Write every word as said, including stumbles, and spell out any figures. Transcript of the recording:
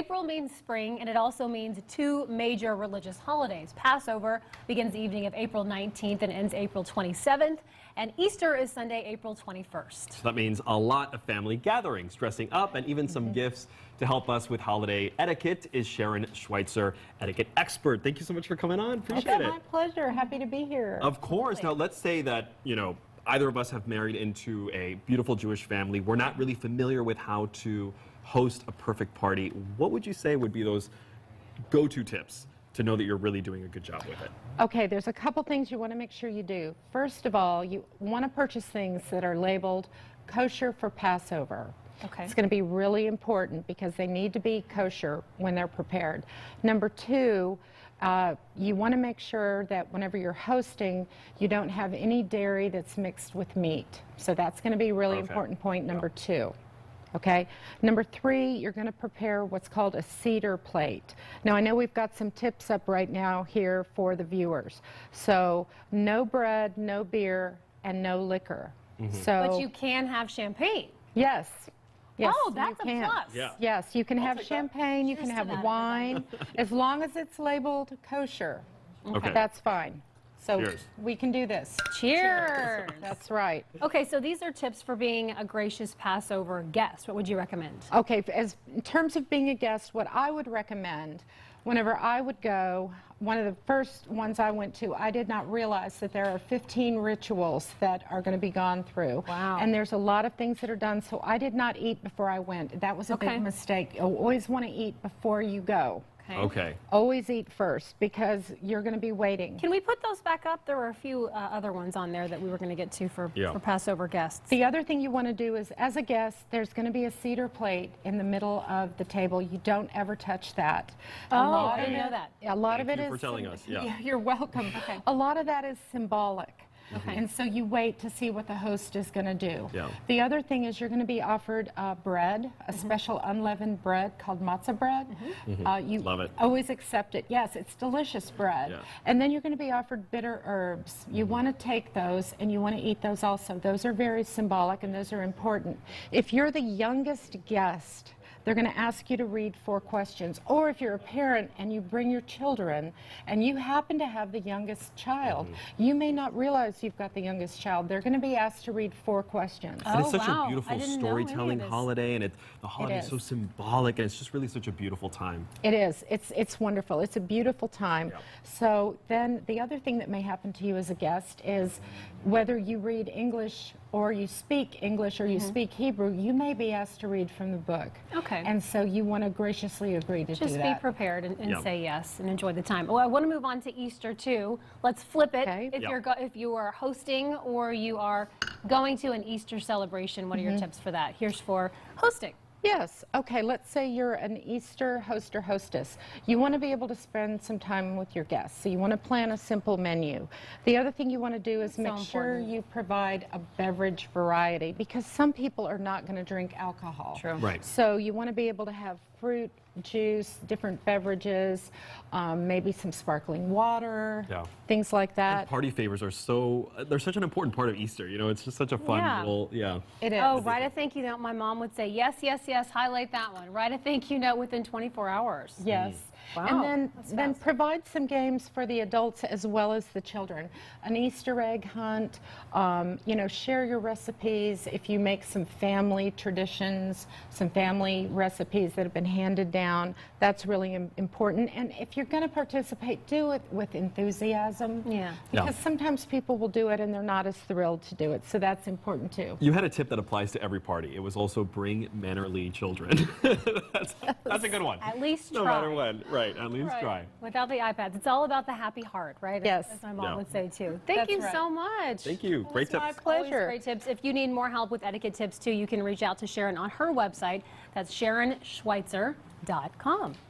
April means spring, and it also means two major religious holidays. Passover begins the evening of April nineteenth and ends April twenty-seventh, and Easter is Sunday, April twenty-first. So that means a lot of family gatherings, dressing up, and even some mm-hmm. gifts. To help us with holiday etiquette is Sharon Schweitzer, etiquette expert. Thank you so much for coming on. Appreciate okay, it. My pleasure. Happy to be here. Of course. Now, let's say that, you know, either of us have married into a beautiful Jewish family. We're not really familiar with how to host a perfect party. What would you say would be those go-to tips to know that you're really doing a good job with it? Okay, there's a couple things you want to make sure you do. First of all, you want to purchase things that are labeled kosher for Passover. Okay. It's going to be really important because they need to be kosher when they're prepared. Number two, uh, you want to make sure that whenever you're hosting, you don't have any dairy that's mixed with meat. So that's going to be a really okay. important point number yeah. two. Okay. Number three, you're going to prepare what's called a Seder plate. Now, I know we've got some tips up right now here for the viewers. So no bread, no beer, and no liquor. Mm-hmm. So, but you can have champagne. Yes. Yes, oh, that's a can. plus. Yeah. Yes, you can I'll have champagne, that. you Cheers can have that, wine, as long as it's labeled kosher. Okay. That's fine. So Cheers. We can do this. Cheers. That's right. Okay, so these are tips for being a gracious Passover guest. What would you recommend? Okay, as in terms of being a guest, what I would recommend, whenever I would go, one of the first ones I went to, I did not realize that there are fifteen rituals that are going to be gone through. Wow. And there's a lot of things that are done, so I did not eat before I went. That was a okay. big mistake. You always want to eat before you go. Okay. Okay. Always eat first because you're going to be waiting. Can we put those back up? There were a few uh, other ones on there that we were going to get to for, yeah. for Passover guests. The other thing you want to do is, as a guest, there's going to be a Seder plate in the middle of the table. You don't ever touch that. Oh, I didn't know that. A lot Thank of it you is. for telling us. Yeah. You're welcome. Okay. A lot of that is symbolic. Okay. And so you wait to see what the host is going to do. Yeah. The other thing is you're going to be offered uh, bread, a mm-hmm. special unleavened bread called matzah bread. Mm-hmm. Mm-hmm. Uh, you Love it. always accept it. Yes, it's delicious bread. Yeah. And then you're going to be offered bitter herbs. You Mm-hmm. want to take those and you want to eat those also. Those are very symbolic and those are important. If you're the youngest guest, they're going to ask you to read four questions. Or if you're a parent and you bring your children and you happen to have the youngest child, mm-hmm. you may not realize you've got the youngest child. They're going to be asked to read four questions. Oh, and it's such wow. a beautiful storytelling holiday, and it, the holiday is. is so symbolic, and it's just really such a beautiful time. It is. It's, it's wonderful. It's a beautiful time. Yep. So then the other thing that may happen to you as a guest is whether you read English or you speak English or you mm-hmm. speak Hebrew, you may be asked to read from the book. Okay. And so you want to graciously agree to Just do that. be prepared and, and yep. say yes and enjoy the time. Well, I want to move on to Easter too. Let's flip it. Okay. If yep. you're go if you are hosting or you are going to an Easter celebration, what are mm-hmm. your tips for that? Here's for hosting. Yes. Okay, let's say you're an Easter host or hostess. You want to be able to spend some time with your guests, so you want to plan a simple menu. The other thing you want to do is so make important. sure you provide a beverage variety, because some people are not going to drink alcohol. True. Right. So you want to be able to have fruit, juice, different beverages, um, maybe some sparkling water, yeah. things like that. And party favors are so, they're such an important part of Easter. You know, it's just such a fun yeah. little, yeah. It is. Oh, write a thank you note. My mom would say, yes, yes, yes, highlight that one. Write a thank you note within twenty-four hours. Yes. Mm. Wow. And then, That's then fast. provide some games for the adults as well as the children. An Easter egg hunt, um, you know, share your recipes. If you make some family traditions, some family recipes that have been handed down, that's really im important. And if you're going to participate, do it with enthusiasm. Yeah. Because yeah. sometimes people will do it and they're not as thrilled to do it. So that's important too. You had a tip that applies to every party. It was also bring mannerly children. that's, that's a good one. At least no try. matter when. Right, at least Right. try. Without the iPads. It's all about the happy heart, right? Yes. As my mom Yeah. would say too. Thank That's you right. so much. Thank you. Well, Great it's my tips. Always Pleasure. great tips. If you need more help with etiquette tips too, you can reach out to Sharon on her website. That's Sharon Schweitzer dot com.